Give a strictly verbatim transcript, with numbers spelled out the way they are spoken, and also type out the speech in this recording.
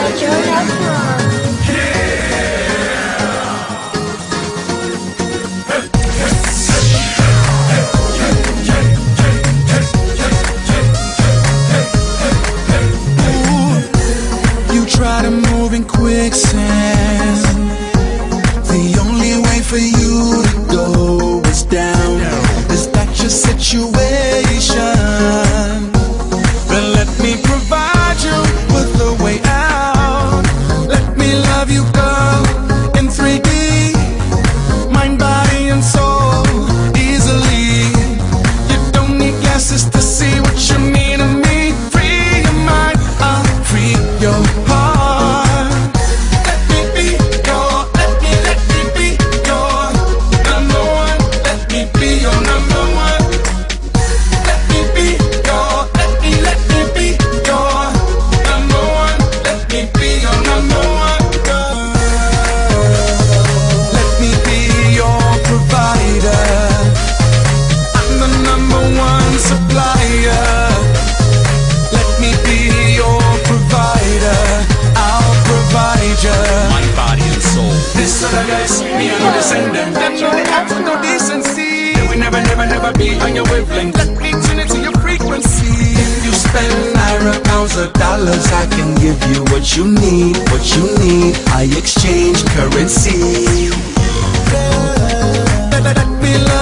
joe dot com. Try to move in quicksand. The only way for you to go is down. Is that your situation? Then let me provide you with a way out. Let me love you, girl, in three D, mind, body, and soul, easily. You don't need glasses to see what you mean to me. Free your mind, I'll free your heart. Me and you send them. Them know they act with no decency. They will never, never, never be on your wavelength. Let me tune into your frequency. If you spend naira, pounds, or dollars, I can give you what you need, what you need. I exchange currency. Let, let, let me love